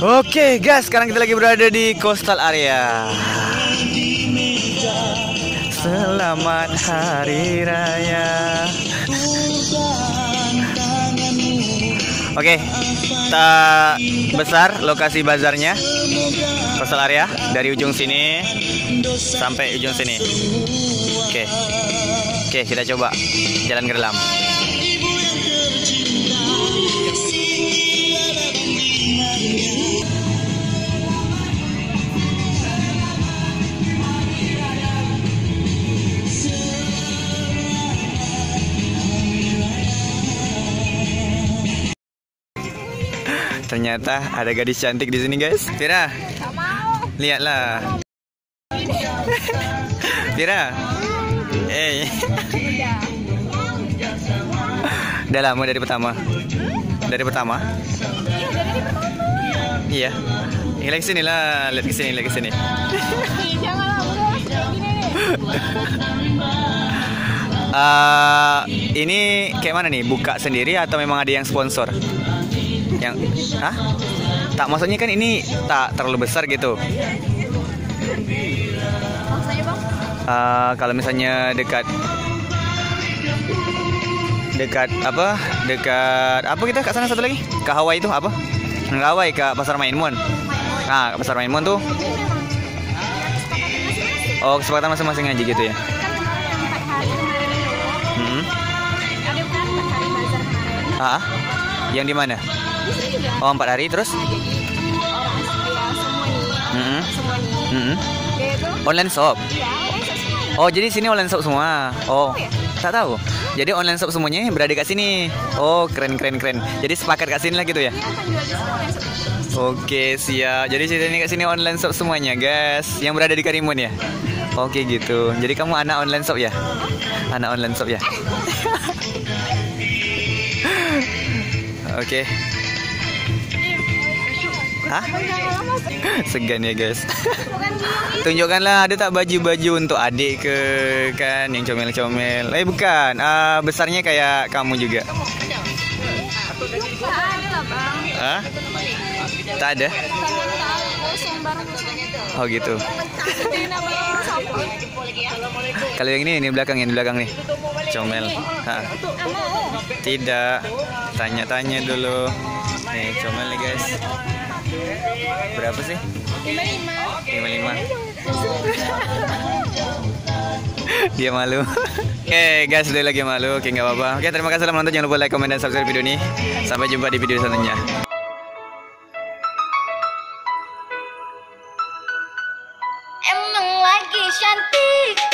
Oke guys, sekarang kita lagi berada di coastal area. Selamat Hari Raya. Oke, kita besar lokasi bazarnya. Coastal area dari ujung sini sampai ujung sini. Oke, kita coba jalan gerlam. Ternyata ada gadis cantik di sini, guys. Vira, lihatlah. Vira, udah lama dari pertama. Dari pertama? Iya. Lihat sini lah, lihat ke sini, lihat ke sini. Ini kayak mana nih? Buka sendiri atau memang ada yang sponsor? Yang, tak, maksudnya kan ini tak terlalu besar gitu. Kalau misalnya dekat apa? Dekat apa kita ke sana satu lagi? Ke Hawaii itu apa? Ke Hawaii, ke Pasar Mainmon. Nah, ke Pasar Mainmon tuh. Oh, kesepakatan masing-masing aja gitu ya. Yang di mana? Oh, 4 hari terus? Online shop. Oh, jadi sini online shop semua. Oh, tak tahu. Jadi online shop semuanya berada kat sini. Oh, keren. Jadi sepakat kat sini lah gitu ya. Oke, siap. Jadi sini kat sini online shop semuanya, guys. Yang berada di Karimun ya. Oke, gitu. Jadi kamu anak online shop ya? Anak online shop ya. Oke. Segan ya, guys. Tunjukkanlah, ada tak baju-baju untuk adik ke kan yang comel-comel. Bukan, besarnya kayak kamu juga. Tak ada. Oh gitu. Kalau yang ini belakang nih. Comel. Tidak. Tanya-tanya dulu. Nih, comel nih, guys. Berapa sih? 55. Dia malu. Oke, guys, dia lagi malu. Oke, nggak apa-apa. Oke, terima kasih telah menonton. Jangan lupa like, comment, dan subscribe video ini. Sampai jumpa di video selanjutnya. Emang lagi cantik.